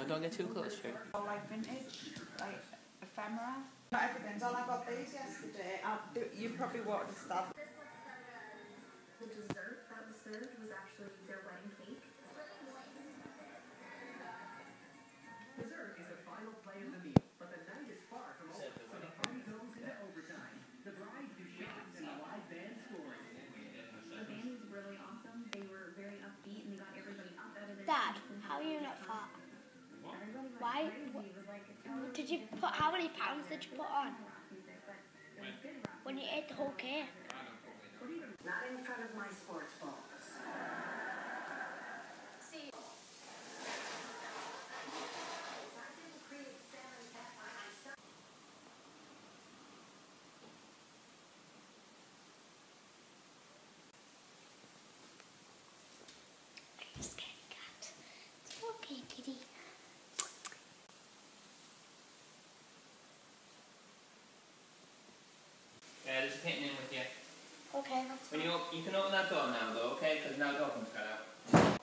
No, don't get too close, Trey. All like vintage, like ephemera. Not everything's all. I got these yesterday. You probably wanted to stop. The dessert that was served was actually their wedding cake. Dessert is the final play of the meal, but the night is far from over, so the party goes into overtime. The bride do shots and the live band scoring. The band was really awesome. They were very upbeat and they got everybody up out of their Dad, seats and how are you not fat? everybody went Why? crazy. It was like a total Did you put, how many pounds did you put on rock music, but it was good rock when you ate the whole cake? Not in front of my sports balls. Are you scared, cat? It's okay, kitty. Yeah, there's a kitten in with you. Okay, that's When you can open that door now, though, okay? Because now Dolphin's got out.